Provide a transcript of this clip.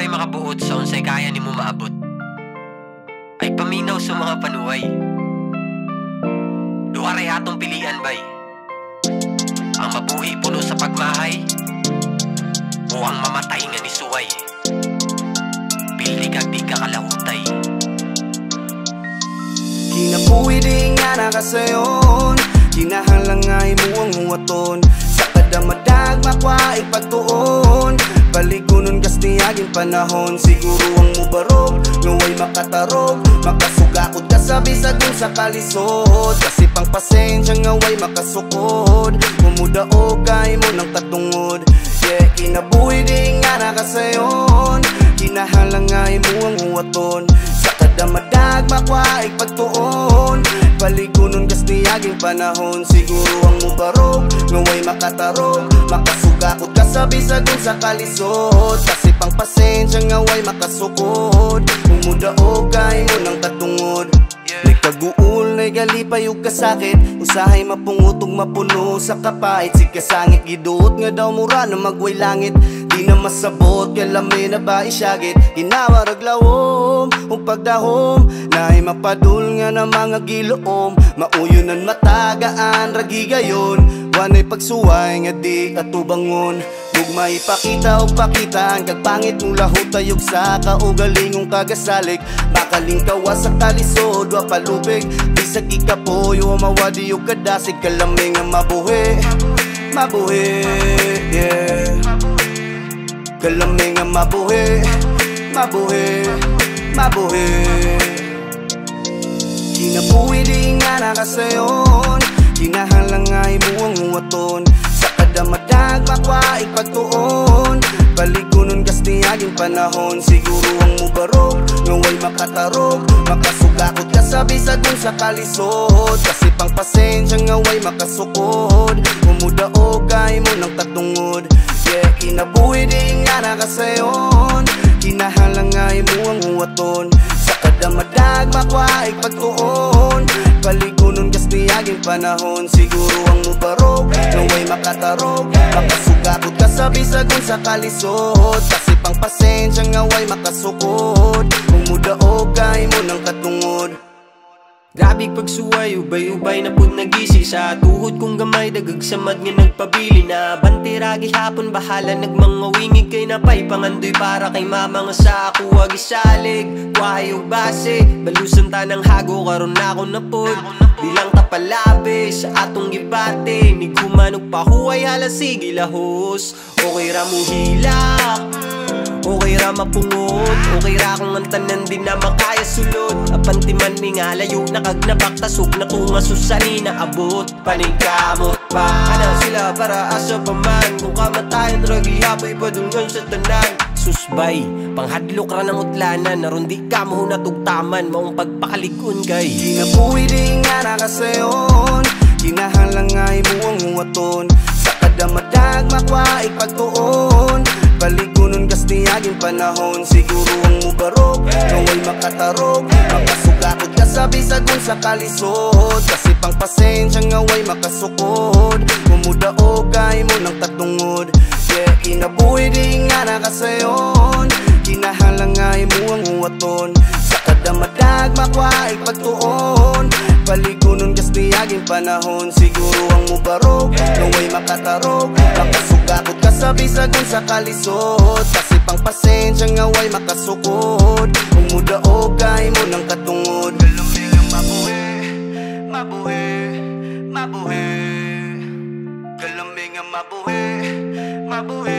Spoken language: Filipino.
Uray makabuot sa unsay kaya nimo maabot. Ay paminaw sa mga panuway. Duharay atong pilian bay. Ang mabuhi puno sa pagmahay o ang mamatay nga ni suway. Pili kag di ka kalahutay. Kinabuhi di nga nakasayon, kinahalangay mo ang huwaton. Sa kadamadag makwa ipagtuon, baligunon gas niyaging panahon. Siguro ang mubarog, ngaway makatarog, makasugakod ka sa bisag dun sa kalisod. Kasi pang pasensya ngaway makasukod, mumudaog kay mo ng tatungod. Yeah, kinabuhi di nga nakasayon, kinahalangay mo ang huwaton. Sa kadamadag makwa ipagtuon, baligunon gas niyaging panahon. Siguro ang mubarog, ngaway makatarog, makasugakod ka sa bisag dun sa kalisod. Kasi pang pasensya ngaway makasukod, mumudaog kay mo ng katungod. May kaguul na'y galipay ug kasakit, usahay mapungutog mapuno sa kapait. Si kasangit giduot nga daw mura na magway langit, di na masabot kay lamin na ba isyagit. Ginawa raglawom ug pagdahom, naay mapadul nga na mga giloom. Mauyonan matagaan ragigayon, wanay pagsuway nga di atubangon. Ug maipakita og pakitaan kag pangit mong lahutay ug sa kaugalingong kagasalig. Makaling kawas sa kalisod wa palubig, bisag ikapoyo mawadi ug kadasig. Kalaming nga mabuhi, mabuhi, yeah. Kalaming nga mabuhi, mabuhi, mabuhi. Kinabuhi di nga nakasayon, kinahalangay mo ang huwaton. Sa kadamadag makwa ipagtuon, baligunon gas niyaging panahon. Siguro ang mubarog, ngaway makatarog, makasugakod ka sa bisag dun sa kalisod. Kasi pang pasensya ngaway makasukod, mumudaog kay mo ng tatungod. Yeah, kinabuhi di nga nakasayon, kinahalangay mo ang huwaton. Sa kadamadag makwa ipagtuon, baligunon gas niyaging panahon. Siguro ang mubarog, ngaway makatarog, makasugakod ka sa bisag dun sa kalisod. Kasi pang pasensya ngaway makasukod, mumudaog kay mo ng katungod. Grabig pagsuway, ubay-ubay na pud nagisi. Sa tuhod kong gamay, dagag samad nga nagpabili. Na bantira gihapon, bahala nagmangawingig. Kay napay pangandoy para kay mama nga sa ako agisalig. Kuhay ug base, balusan tanang hago karon ako na pod. Bilang tapalabi sa atong gibate, ni kumanog pahuway halasig ilahos. Okay ra mo hilak, okay ra mapungot, okay ra kung ang tanan di na makaya sulod. Apantiman ni nga layo na kag napaktasog na kung asusani na abot. Paningkamot pa ana sila para asa pa man, kung kamatayan ragihapay padulngan sa tanan. Susbay, panghadlok ra ng utlanan, naron di ka mo natugtaman, maong pagpakaligon kay. Kinabuhi di nga nakasayon, kinahalangay mo ang huwaton. Sa kadamadag makwa ipagtuon, baligunon gas niyaging panahon. Siguro ang mubarog, ngaway makatarog, makasugakod ka sa bisag dun sa kalisod. Kasi pang pasensya ngaway makasukod, mumudaog kay mo ng tatungod. Yeah, kinabuhi di nga nakasayon, kinahalangay mo ang huwaton. Sa kadamadag makwa ipagtuon, baligunon gas niyaging panahon. Siguro ang mubarog, ngaway makatarog, makasugakod ka sa bisag dun sa kalisod. Kasi pang pasensya ngaway makasukod, mumudaog kay mo ng katungod. Kalaming nga mabuhi, mabuhi, mabuhi. Kalaming nga mabuhi, mabuhi.